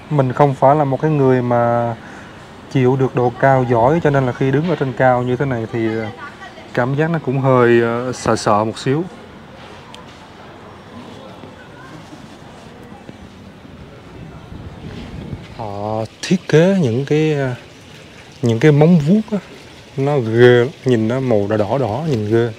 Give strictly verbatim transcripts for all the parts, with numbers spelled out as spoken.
Mình không phải là một cái người mà chịu được độ cao giỏi, cho nên là khi đứng ở trên cao như thế này thì cảm giác nó cũng hơi sợ sợ một xíu. Họ thiết kế những cái những cái móng vuốt á, nó ghê, nhìn nó màu đỏ đỏ đỏ, nhìn ghê.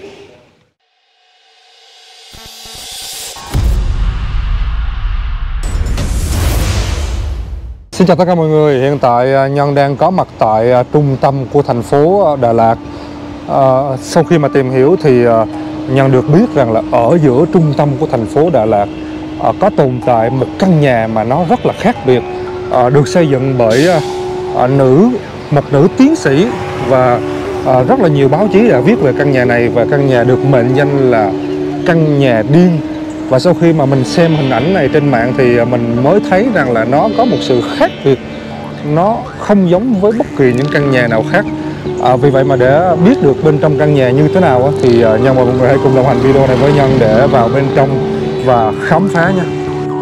Xin chào tất cả mọi người, hiện tại Nhân đang có mặt tại trung tâm của thành phố Đà Lạt. À, sau khi mà tìm hiểu thì Nhân được biết rằng là ở giữa trung tâm của thành phố Đà Lạt à, có tồn tại một căn nhà mà nó rất là khác biệt, à, được xây dựng bởi à, nữ một nữ tiến sĩ, và à, rất là nhiều báo chí đã viết về căn nhà này, và căn nhà được mệnh danh là căn nhà điên. Và sau khi mà mình xem hình ảnh này trên mạng thì mình mới thấy rằng là nó có một sự khác biệt, nó không giống với bất kỳ những căn nhà nào khác. À, vì vậy mà để biết được bên trong căn nhà như thế nào thì Nhân và mọi người hãy cùng đồng hành video này với Nhân để vào bên trong và khám phá nha.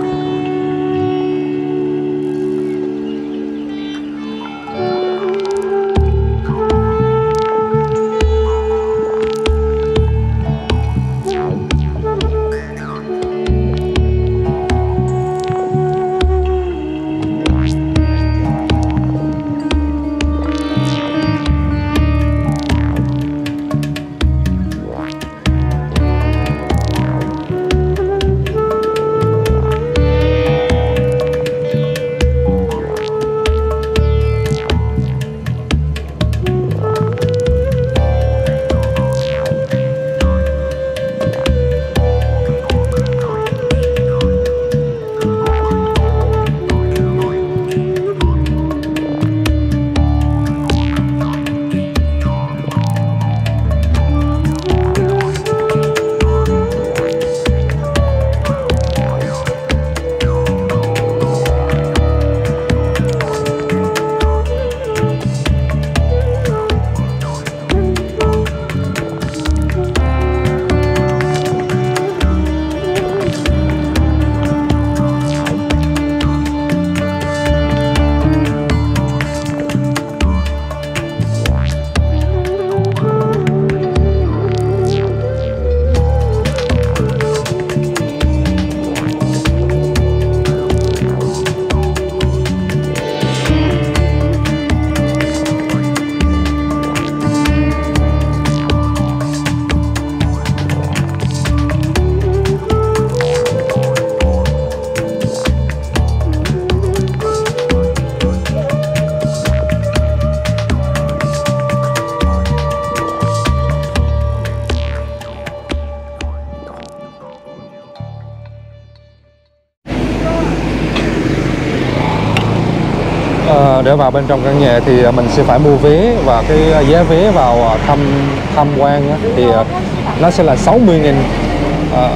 Để vào bên trong căn nhà thì mình sẽ phải mua vé, và cái giá vé vào thăm tham quan thì nó sẽ là sáu mươi nghìn. À,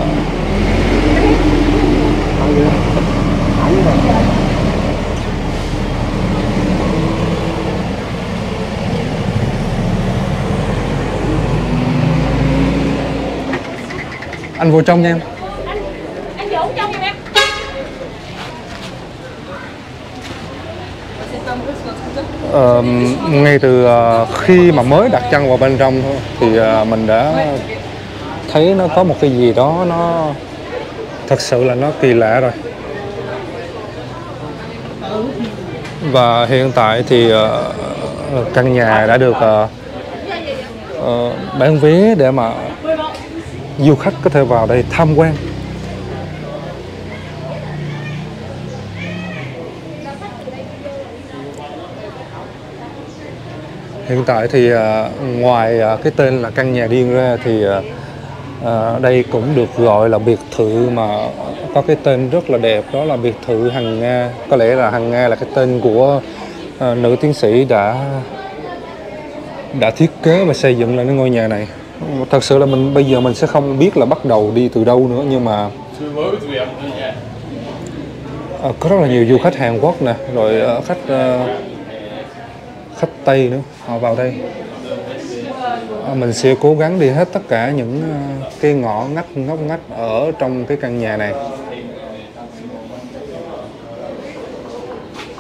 anh vô trong nha em. Anh vô trong nha em. Ờ, ngay từ uh, khi mà mới đặt chân vào bên trong thôi thì uh, mình đã thấy nó có một cái gì đó nó thật sự là nó kỳ lạ rồi. Và hiện tại thì uh, căn nhà đã được uh, uh, bán vé để mà du khách có thể vào đây tham quan. Hiện tại thì uh, ngoài uh, cái tên là căn nhà điên ra thì uh, uh, đây cũng được gọi là biệt thự mà có cái tên rất là đẹp, đó là biệt thự Hằng Nga. Có lẽ là Hằng Nga là cái tên của uh, nữ tiến sĩ đã đã thiết kế và xây dựng lên cái ngôi nhà này. Thật sự là mình bây giờ mình sẽ không biết là bắt đầu đi từ đâu nữa, nhưng mà uh, có rất là nhiều du khách Hàn Quốc nè, rồi uh, khách uh, khách Tây nữa, họ vào đây. À, mình sẽ cố gắng đi hết tất cả những uh, cái ngõ ngách ngóc ngách ở trong cái căn nhà này.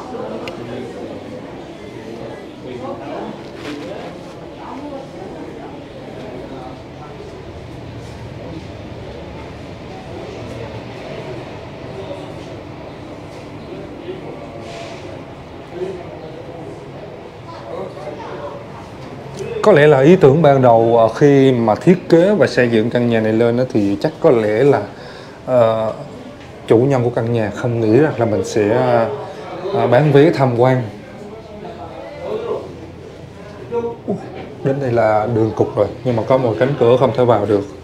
Có lẽ là ý tưởng ban đầu khi mà thiết kế và xây dựng căn nhà này lên đó, thì chắc có lẽ là uh, chủ nhân của căn nhà không nghĩ rằng là mình sẽ uh, bán vé tham quan. uh, Đến đây là đường cục rồi, nhưng mà có một cánh cửa không thể vào được.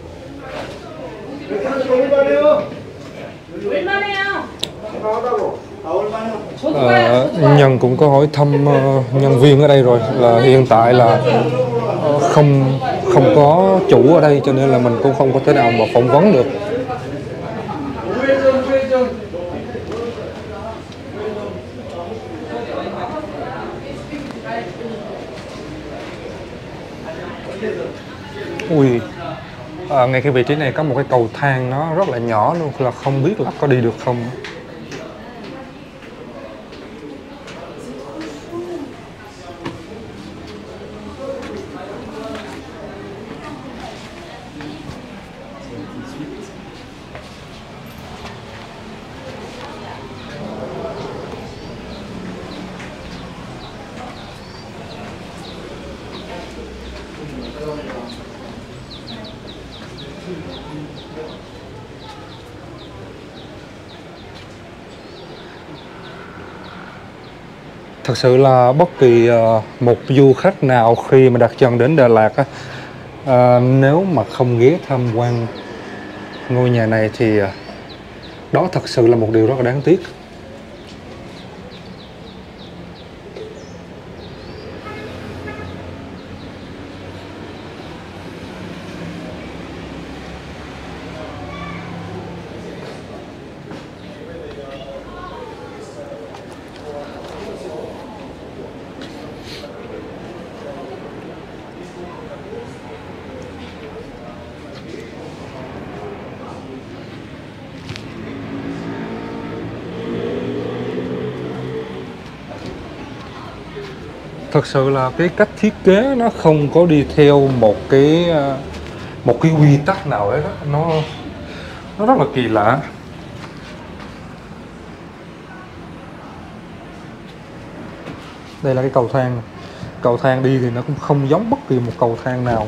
À, Nhân cũng có hỏi thăm uh, nhân viên ở đây rồi, là hiện tại là uh, không không có chủ ở đây, cho nên là mình cũng không có thể nào mà phỏng vấn được. Ui, à, ngay cái vị trí này có một cái cầu thang nó rất là nhỏ luôn, là không biết là có đi được không. Thật sự là bất kỳ uh, một du khách nào khi mà đặt chân đến Đà Lạt á, uh, nếu mà không ghé tham quan ngôi nhà này thì uh, đó thật sự là một điều rất là đáng tiếc. Thật sự là cái cách thiết kế nó không có đi theo một cái một cái quy tắc nào ấy đó, nó nó rất là kỳ lạ. Đây là cái cầu thang, cầu thang đi thì nó cũng không giống bất kỳ một cầu thang nào.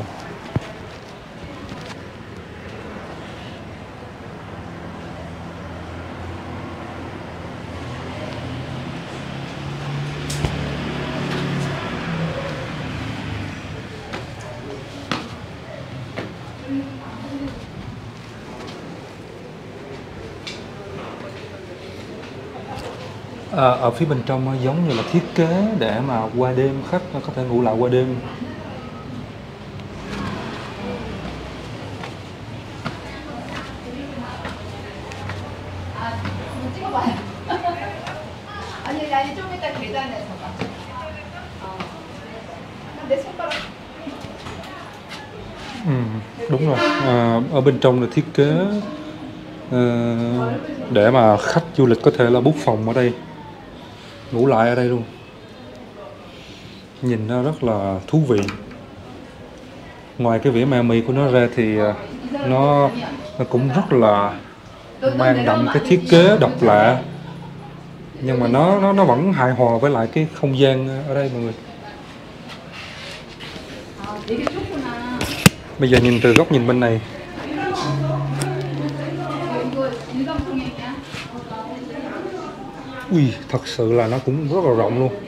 À, ở phía bên trong nó giống như là thiết kế để mà qua đêm khách có thể ngủ lại qua đêm. Ừ, đúng rồi. À, ở bên trong là thiết kế à, để mà khách du lịch có thể là book phòng ở đây, ngủ lại ở đây luôn. Nhìn nó rất là thú vị. Ngoài cái vẻ ma mị của nó ra thì nó, nó cũng rất là mang đậm cái thiết kế độc lạ, nhưng mà nó nó nó vẫn hài hòa với lại cái không gian ở đây mọi người. Bây giờ nhìn từ góc nhìn bên này, ui, thật sự là nó cũng rất là rộng luôn.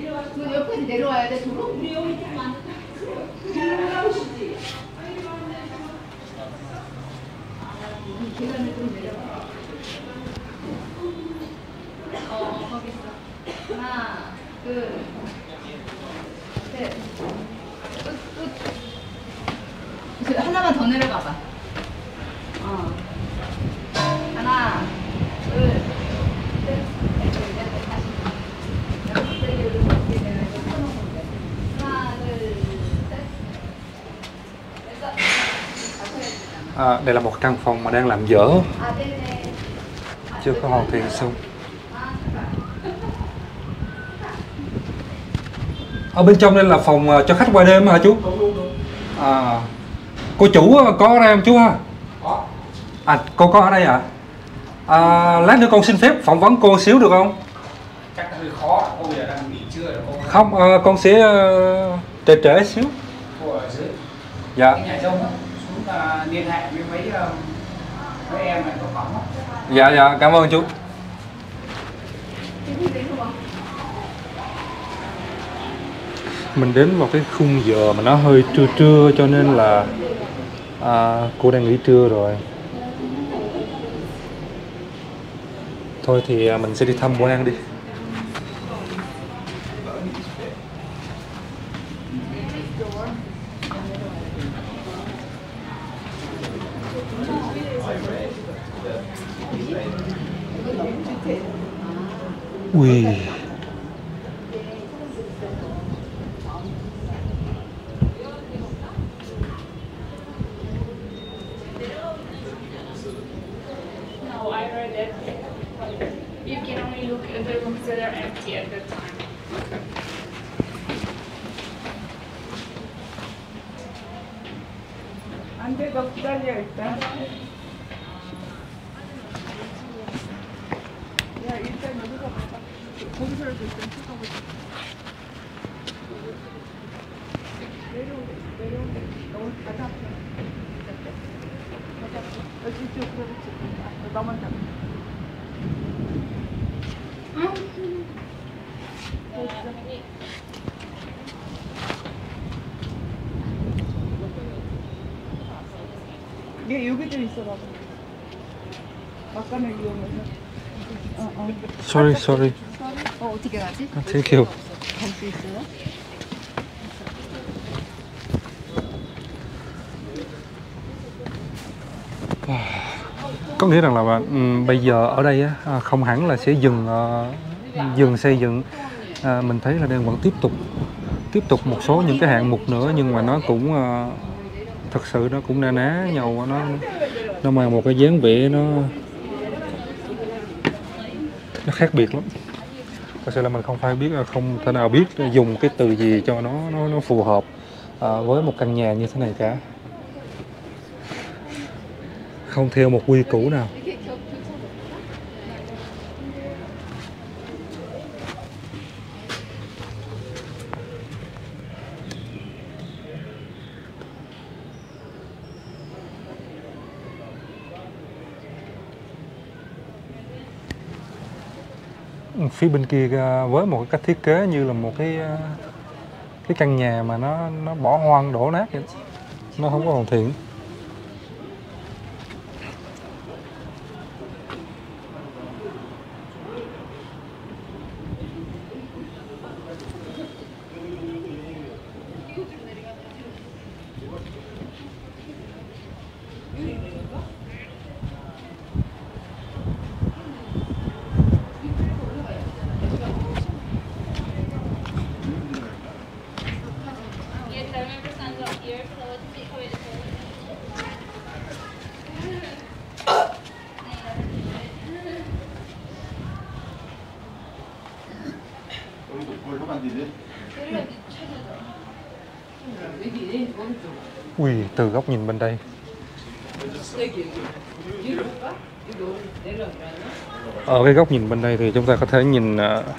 하나만 더 내려가봐. 어. 하나, 둘, 셋, 넷, 다시. 하나, 둘, 셋. À, đây là một căn phòng mà đang làm dở, chưa có hoàn thiện xong. Ở bên trong đây là phòng cho khách qua đêm hả chú? À, cô chủ có ở đây không chú ha? Có. À, cô có ở đây ạ? À? À, lát nữa con xin phép phỏng vấn cô xíu được không? Chắc là hơi khó, cô bây giờ đang nghỉ trưa rồi cô. Không, à, con sẽ uh, trễ trễ xíu. Cô ở dưới Dạ. Ở nhà Trung á, xuống uh, liên hệ với mấy uh, mấy em này có phòng á. Dạ dạ, cảm ơn chú. Mình đến vào cái khung giờ mà nó hơi trưa trưa cho nên là à, cô đang nghỉ trưa rồi. Thôi thì à, mình sẽ đi tham quan đi. Ui. No, I read it. You can only look at the rooms that are empty at that time. 안 돼, 너 기다려 일단. 야 일단 여기서 봐봐. 거기서라도 일단 쳐다보자. 내려오래, 내려오래. 너무 바닥 앞에. 바닥 앞에. 여기 쭉 그렇지. 아, 너만 잡아. 얘 여기 좀 있어봐. 아까는 위험해서. 어, 어. Sorry, sorry. 어, 어떻게 가지? 아, thank you. 갈 수 있어요? Có nghĩa rằng là um, bây giờ ở đây á, à, không hẳn là sẽ dừng uh, dừng xây dựng. À, mình thấy là đang vẫn tiếp tục tiếp tục một số những cái hạng mục nữa, nhưng mà nó cũng uh, thật sự nó cũng na ná nhau, nó nó mang một cái dáng vẻ nó nó khác biệt lắm. Thật sự là mình không phải biết, không thể nào biết dùng cái từ gì cho nó nó, nó phù hợp à, với một căn nhà như thế này cả. Không theo một quy củ nào. Phía bên kia với một cái cách thiết kế như là một cái cái căn nhà mà nó nó bỏ hoang đổ nát vậy. Nó không có hoàn thiện. Ui, từ góc nhìn bên đây, ở cái góc nhìn bên đây thì chúng ta có thể nhìn,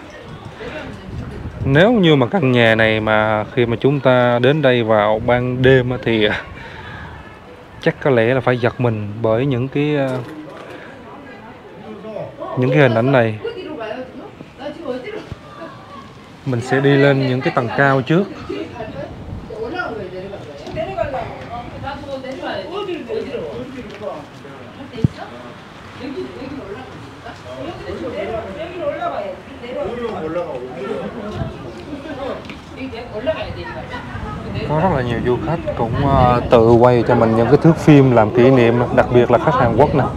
nếu như mà căn nhà này mà khi mà chúng ta đến đây vào ban đêm thì chắc có lẽ là phải giật mình bởi những cái những cái hình ảnh này. Mình sẽ đi lên những cái tầng cao trước. Có rất là nhiều du khách cũng uh, tự quay cho mình những cái thước phim làm kỷ niệm, đặc biệt là khách Hàn Quốc nè.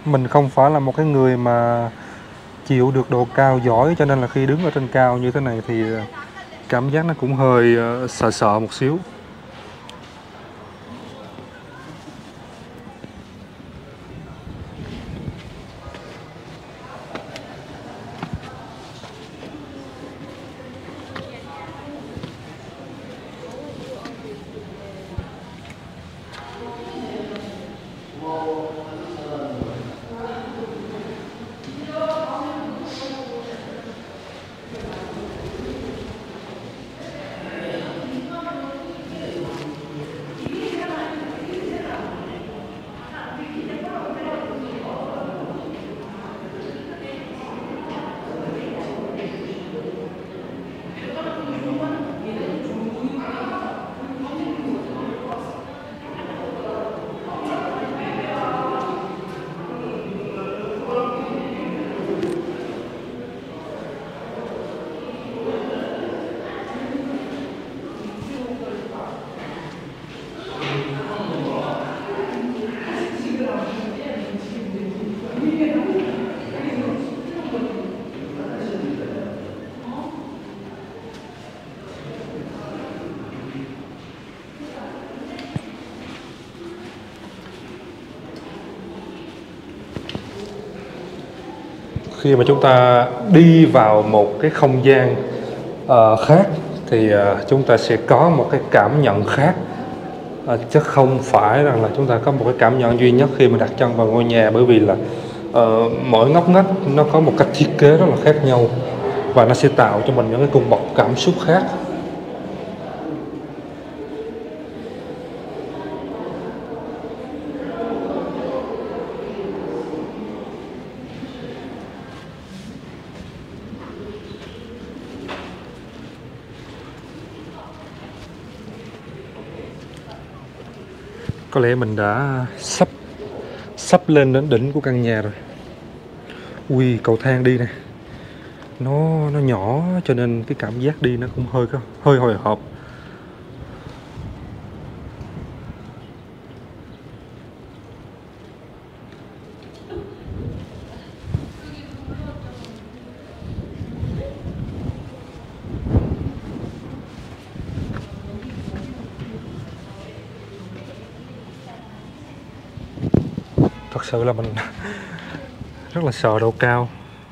Mình không phải là một cái người mà chịu được độ cao giỏi, cho nên là khi đứng ở trên cao như thế này thì cảm giác nó cũng hơi uh, sợ sợ một xíu. Khi mà chúng ta đi vào một cái không gian uh, khác thì uh, chúng ta sẽ có một cái cảm nhận khác, uh, chứ không phải rằng là chúng ta có một cái cảm nhận duy nhất khi mà đặt chân vào ngôi nhà, bởi vì là uh, mỗi ngóc ngách nó có một cách thiết kế rất là khác nhau và nó sẽ tạo cho mình những cái cung bậc cảm xúc khác. Có lẽ mình đã sắp sắp lên đến đỉnh của căn nhà rồi. Ui, cầu thang đi nè, nó nó nhỏ cho nên cái cảm giác đi nó cũng hơi hơi hồi hộp. Thật sự là mình rất là sợ độ cao.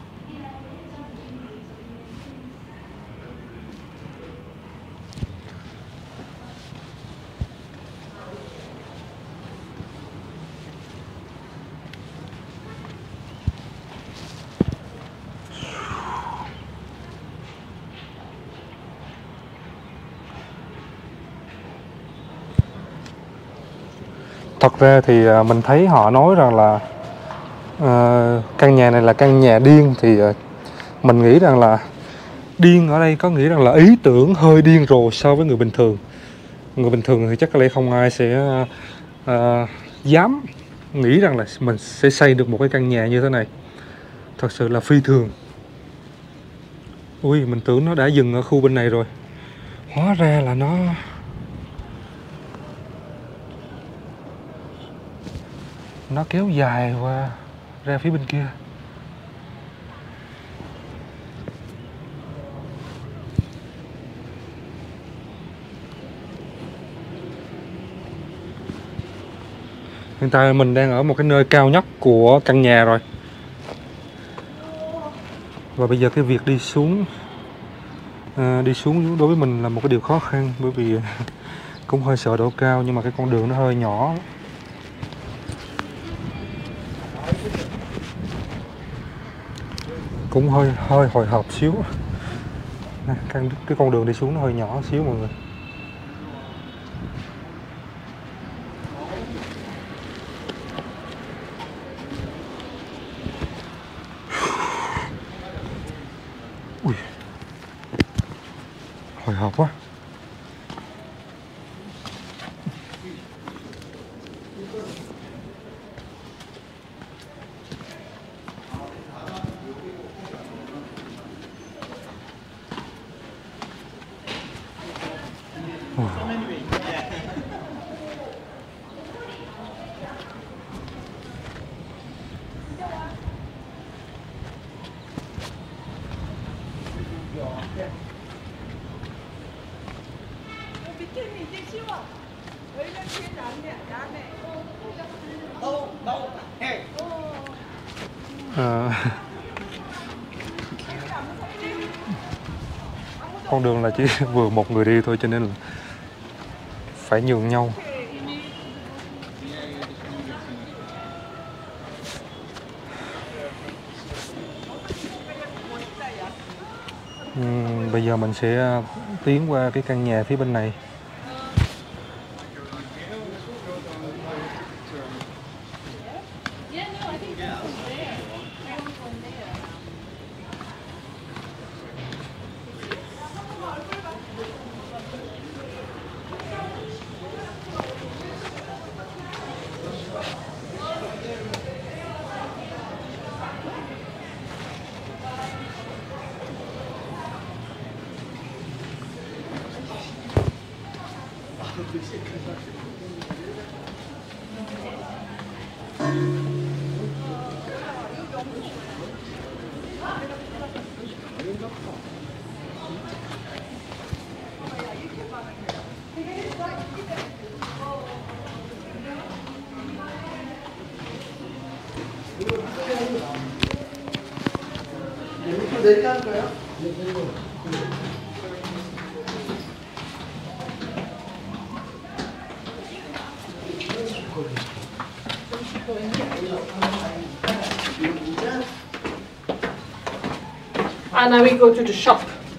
Thật ra thì mình thấy họ nói rằng là uh, căn nhà này là căn nhà điên, thì uh, mình nghĩ rằng là điên ở đây có nghĩa rằng là ý tưởng hơi điên rồ so với người bình thường. Người bình thường thì chắc có lẽ không ai sẽ uh, uh, dám nghĩ rằng là mình sẽ xây được một cái căn nhà như thế này. Thật sự là phi thường. Ui, mình tưởng nó đã dừng ở khu bên này rồi, hóa ra là nó nó kéo dài qua ra phía bên kia. Hiện tại mình đang ở một cái nơi cao nhất của căn nhà rồi. Và bây giờ cái việc đi xuống à, đi xuống đối với mình là một cái điều khó khăn, bởi vì cũng hơi sợ độ cao, nhưng mà cái con đường nó hơi nhỏ. Cũng hơi hơi hồi hộp xíu. Cái, cái con đường đi xuống nó hơi nhỏ xíu mọi người. Ui, hồi hộp quá. À, con đường là chỉ vừa một người đi thôi cho nên là phải nhường nhau. Uhm, bây giờ mình sẽ tiến qua cái căn nhà phía bên này. And now we go to the shop.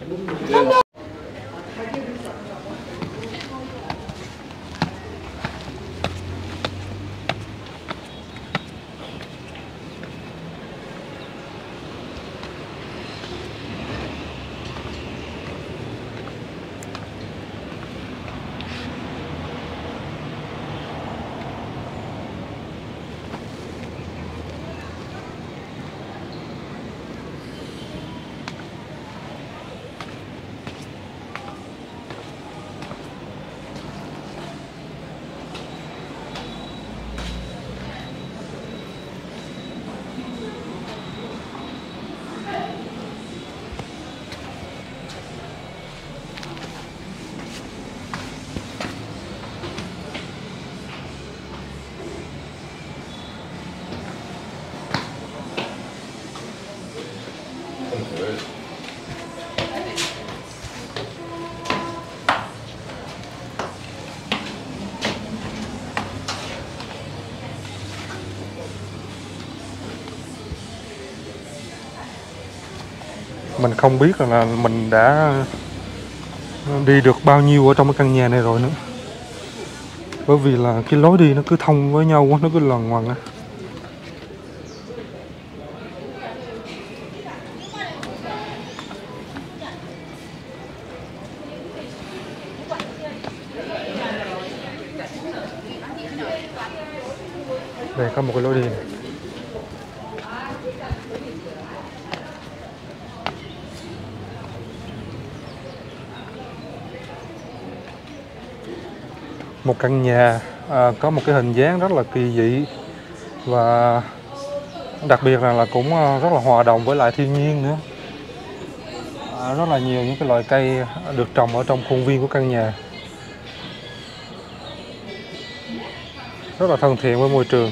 Mình không biết là mình đã đi được bao nhiêu ở trong cái căn nhà này rồi nữa. Bởi vì là cái lối đi nó cứ thông với nhau quá, nó cứ loằng ngoằng á. Đây có một cái lối đi này. Một căn nhà à, có một cái hình dáng rất là kỳ dị và đặc biệt là, là cũng rất là hòa đồng với lại thiên nhiên nữa. À, rất là nhiều những cái loại cây được trồng ở trong khuôn viên của căn nhà, rất là thân thiện với môi trường.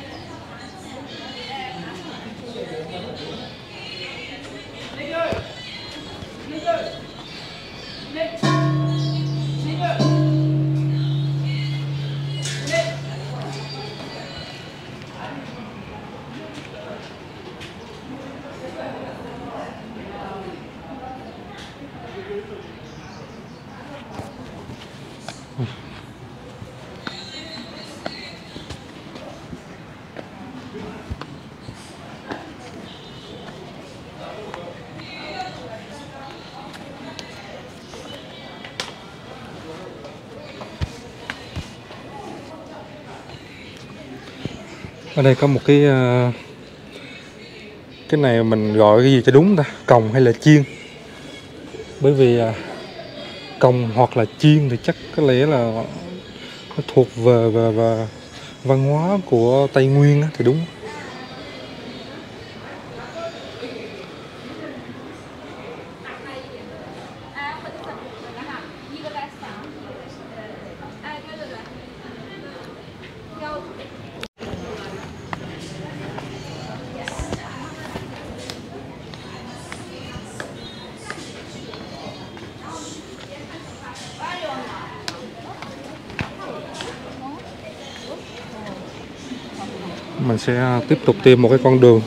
Ở đây có một cái cái này mình gọi cái gì cho đúng ta, còng hay là chiên? Bởi vì còng hoặc là chiên thì chắc có lẽ là nó thuộc về về, về văn hóa của Tây Nguyên thì đúng. Mình sẽ tiếp tục tìm một cái con đường.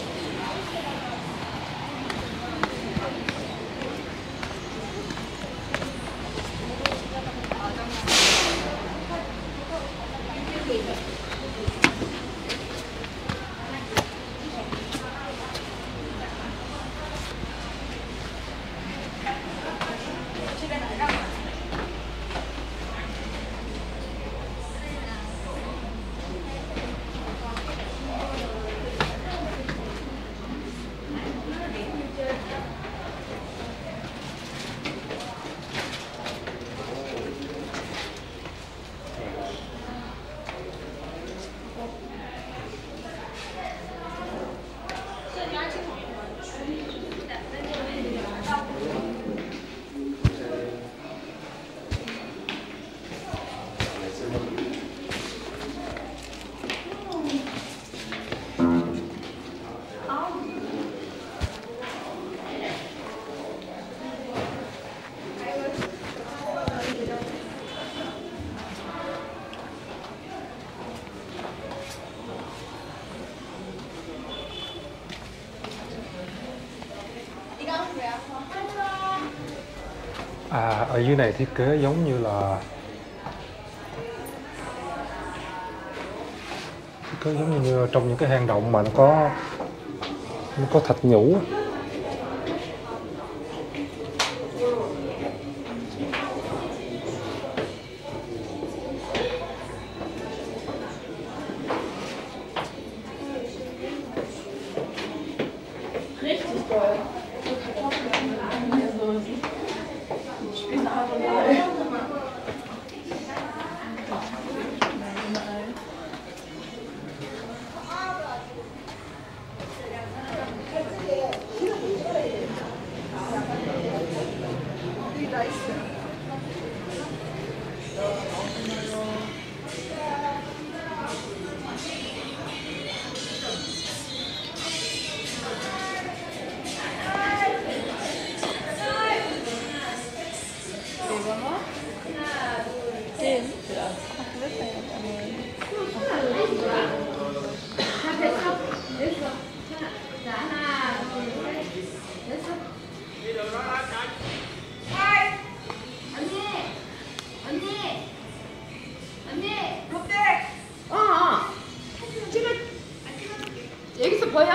À, ở dưới này thiết kế giống như là thiết kế giống như trong những cái hang động mà nó có nó có thạch nhũ. 여기서 보여?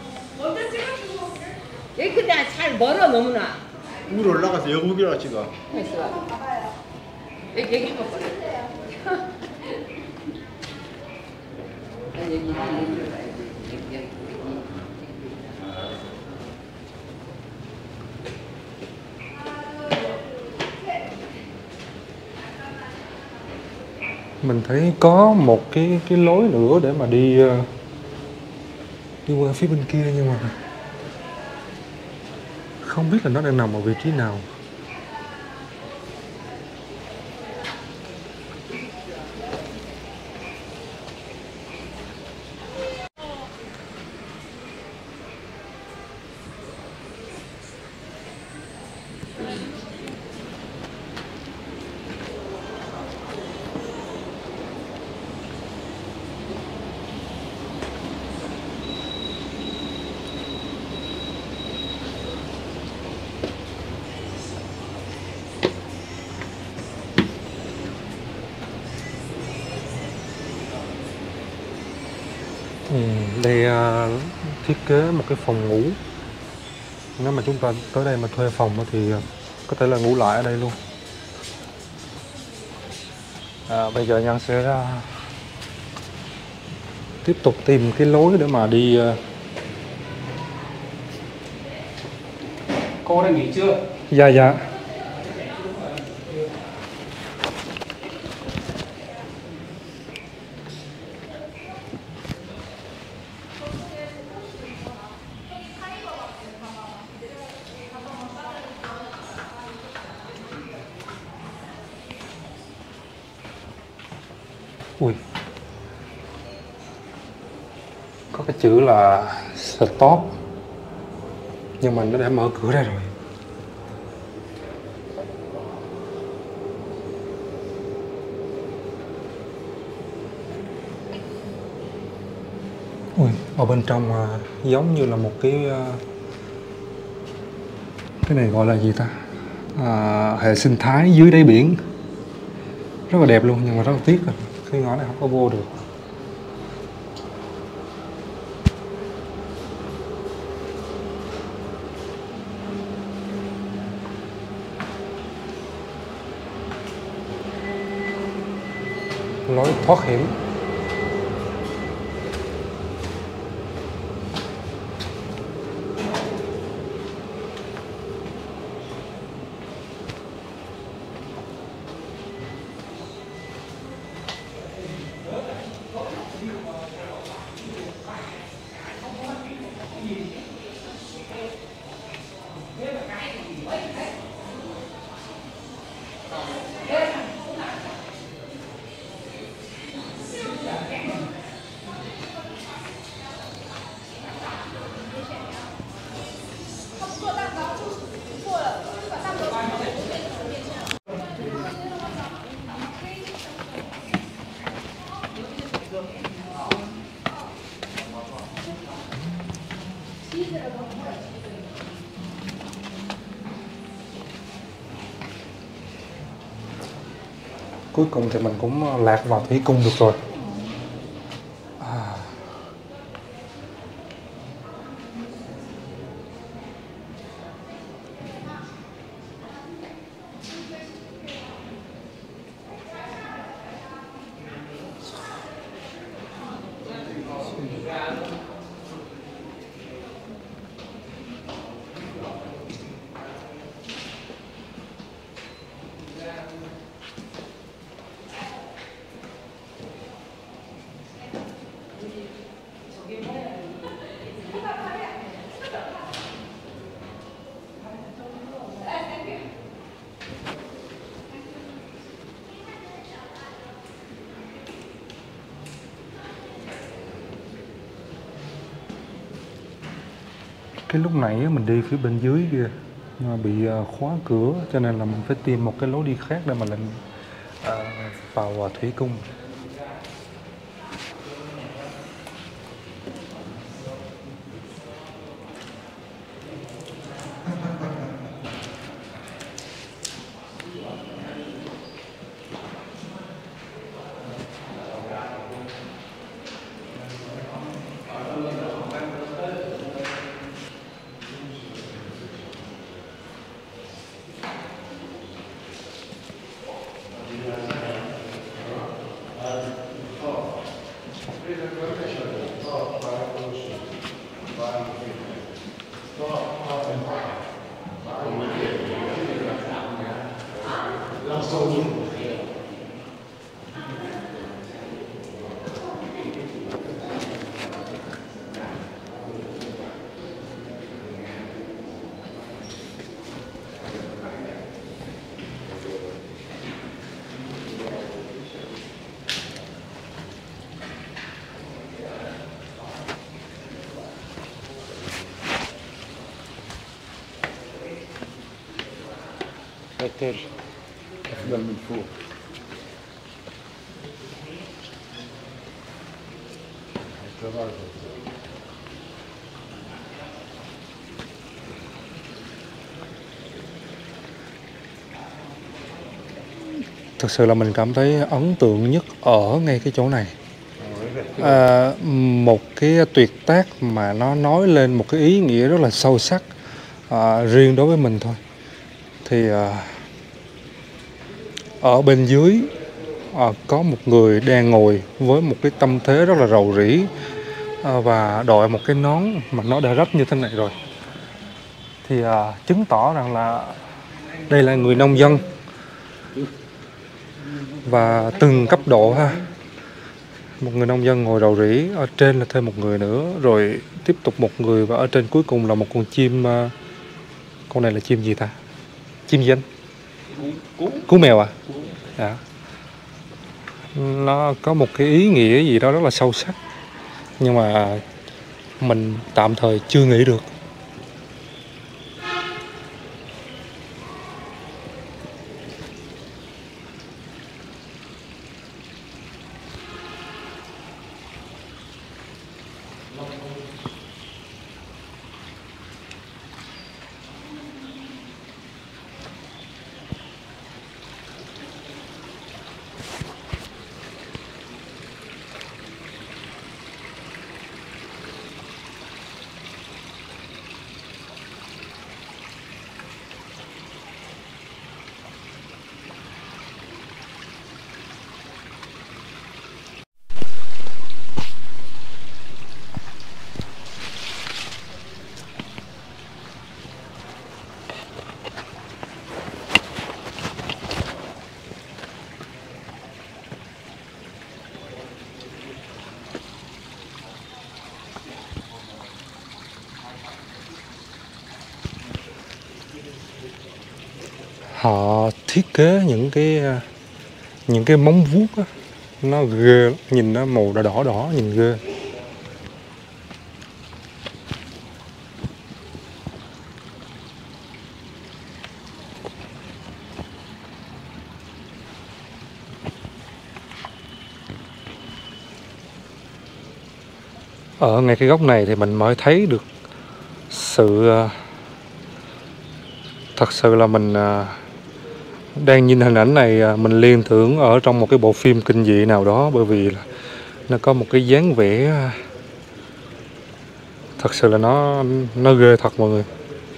여기 근데 잘 멀어 너무나. 위로 올라가서 여기로 찍어. 있어. 여기 여기 봐. 여기 여기 여기 여기. Mình thấy có một cái cái lối nữa để mà đi uh, đi qua phía bên kia, nhưng mà không biết là nó đang nằm ở vị trí nào. Ừ, đây uh, thiết kế một cái phòng ngủ. Nếu mà chúng ta tới đây mà thuê phòng thì uh, có thể là ngủ lại ở đây luôn. À, bây giờ Nhân sẽ uh, tiếp tục tìm cái lối để mà đi. Uh... Cô đã nghỉ chưa? Dạ dạ. Ui, có cái chữ là stop, nhưng mà nó đã mở cửa ra rồi. Ui, ở bên trong à, giống như là một cái à, cái này gọi là gì ta, à, hệ sinh thái dưới đáy biển, rất là đẹp luôn, nhưng mà rất là tiếc rồi cái ngõ này không có vô được. Lối thoát hiểm. Cuối cùng thì mình cũng lạc vào thủy cung được rồi. À. Cái lúc nãy mình đi phía bên dưới kia nhưng mà bị khóa cửa, cho nên là mình phải tìm một cái lối đi khác để mà lên à, vào thủy cung. التاج أفضل من فوق. Thực sự là mình cảm thấy ấn tượng nhất ở ngay cái chỗ này. À, một cái tuyệt tác mà nó nói lên một cái ý nghĩa rất là sâu sắc, à, riêng đối với mình thôi. Thì à, ở bên dưới à, có một người đang ngồi với một cái tâm thế rất là rầu rĩ, à, và đội một cái nón mà nó đã rách như thế này rồi. Thì à, chứng tỏ rằng là đây là người nông dân. Và từng cấp độ ha, một người nông dân ngồi rầu rĩ, ở trên là thêm một người nữa, rồi tiếp tục một người, và ở trên cuối cùng là một con chim. Uh, con này là chim gì ta? Chim gì anh? Cú. Cú mèo à? Dạ. Nó có một cái ý nghĩa gì đó rất là sâu sắc, nhưng mà mình tạm thời chưa nghĩ được. họ thiết kế những cái những cái móng vuốt á, nó ghê lắm. Nhìn nó màu đỏ đỏ đỏ nhìn ghê. Ở ngay cái góc này thì mình mới thấy được sự thật sự là mình đang nhìn hình ảnh này mình liên tưởng ở trong một cái bộ phim kinh dị nào đó, bởi vì là nó có một cái dáng vẻ thật sự là nó nó ghê thật mọi người.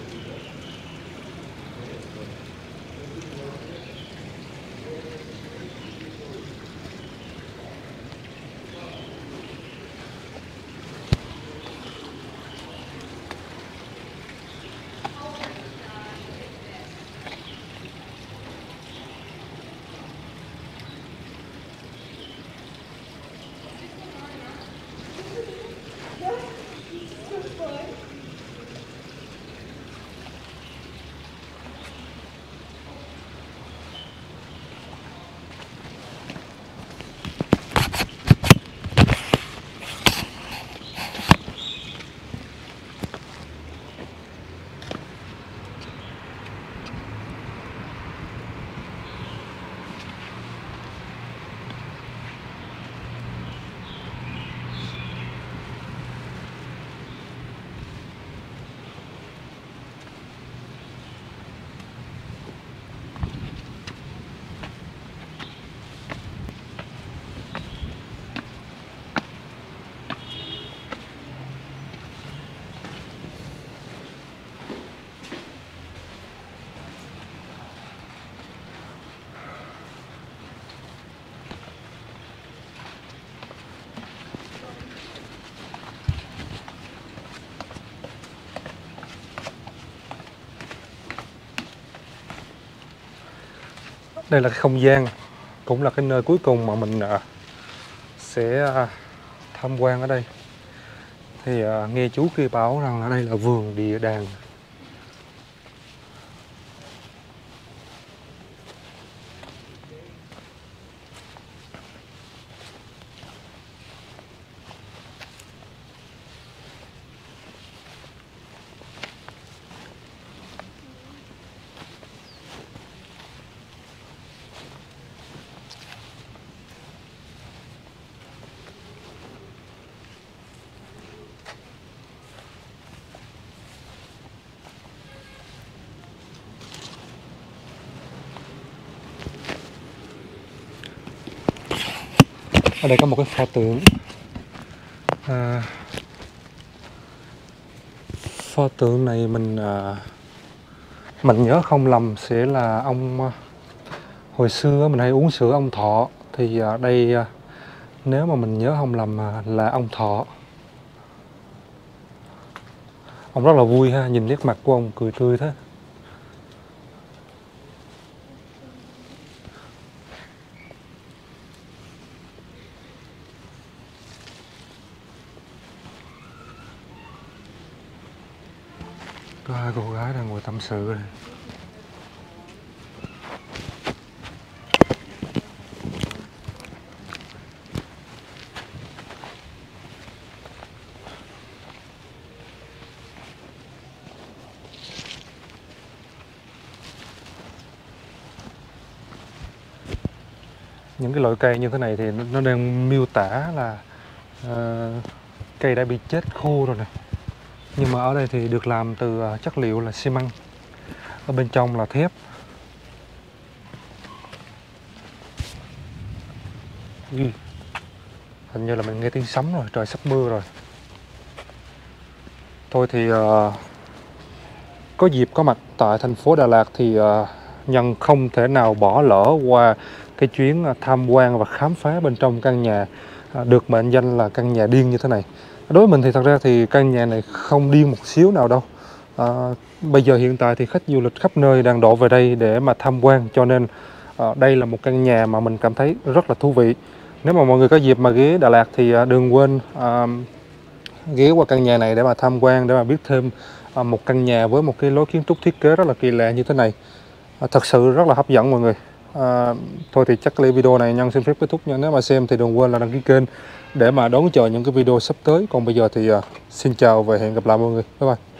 Đây là cái không gian, cũng là cái nơi cuối cùng mà mình sẽ tham quan ở đây. Thì nghe chú kia bảo rằng ở đây là vườn địa đàng. Ở đây có một cái pho tượng à, pho tượng này mình à, mình nhớ không lầm sẽ là ông, hồi xưa mình hay uống sữa ông Thọ, thì à, đây à, nếu mà mình nhớ không lầm à, là ông Thọ. Ông rất là vui ha, nhìn nét mặt của ông cười tươi thế. Có hai cô gái đang ngồi tâm sự đây. Những cái loại cây như thế này thì nó đang miêu tả là uh, cây đã bị chết khô rồi nè. Nhưng mà ở đây thì được làm từ chất liệu là xi măng, ở bên trong là thép. Ừ. Hình như là mình nghe tiếng sấm rồi, trời sắp mưa rồi. Thôi thì uh, có dịp có mặt tại thành phố Đà Lạt thì uh, Nhân không thể nào bỏ lỡ qua cái chuyến tham quan và khám phá bên trong căn nhà uh, được mệnh danh là căn nhà điên như thế này. Đối với mình thì thật ra thì căn nhà này không điên một xíu nào đâu. À, bây giờ hiện tại thì khách du lịch khắp nơi đang đổ về đây để mà tham quan, cho nên à, đây là một căn nhà mà mình cảm thấy rất là thú vị. Nếu mà mọi người có dịp mà ghé Đà Lạt thì à, đừng quên à, ghé qua căn nhà này để mà tham quan, để mà biết thêm à, một căn nhà với một cái lối kiến trúc thiết kế rất là kỳ lạ như thế này. à, thật sự rất là hấp dẫn mọi người. À, thôi thì chắc cái video này Nhân xin phép kết thúc nha. Nếu mà xem thì đừng quên là đăng ký kênh để mà đón chờ những cái video sắp tới. Còn bây giờ thì uh, xin chào và hẹn gặp lại mọi người. Bye bye.